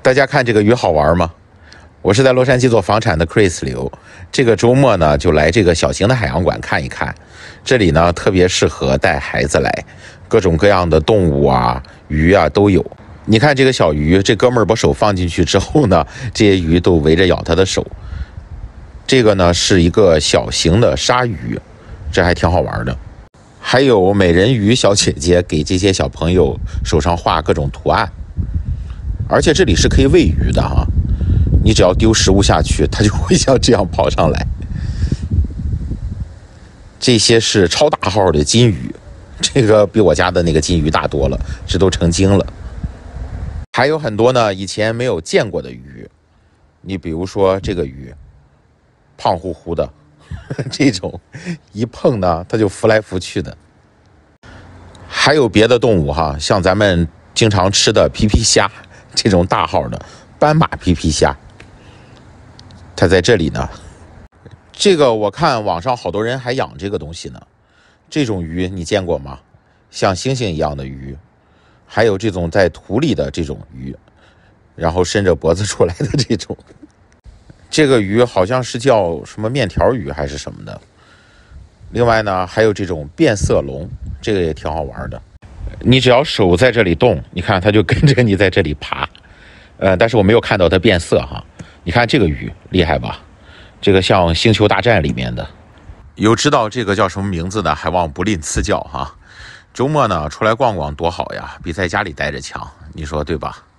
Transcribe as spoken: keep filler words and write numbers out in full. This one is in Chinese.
大家看这个鱼好玩吗？我是在洛杉矶做房产的 Chris 刘，这个周末呢就来这个小型的海洋馆看一看。这里呢特别适合带孩子来，各种各样的动物啊、鱼啊都有。你看这个小鱼，这哥们儿把手放进去之后呢，这些鱼都围着咬他的手。这个呢是一个小型的鲨鱼，这还挺好玩的。还有美人鱼小姐姐给这些小朋友手上画各种图案。而且这里是可以喂鱼的哈，你只要丢食物下去，它就会像这样跑上来。这些是超大号的金鱼，这个比我家的那个金鱼大多了，这都成精了。还有很多呢以前没有见过的鱼，你比如说这个鱼，胖乎乎的，这种一碰呢它就浮来浮去的。还有别的动物哈，像咱们经常吃的皮皮虾。这种大号的斑马皮皮虾，它在这里呢。这个我看网上好多人还养这个东西呢。这种鱼你见过吗？像猩猩一样的鱼，还有这种在土里的这种鱼，然后伸着脖子出来的这种。这个鱼好像是叫什么面条鱼还是什么的。另外呢，还有这种变色龙，这个也挺好玩的。你只要手在这里动，你看它就跟着你在这里爬，呃，但是我没有看到它变色哈。你看这个鱼厉害吧？这个像《星球大战》里面的。有知道这个叫什么名字的，还望不吝赐教哈。周末呢出来逛逛多好呀，比在家里待着强，你说对吧？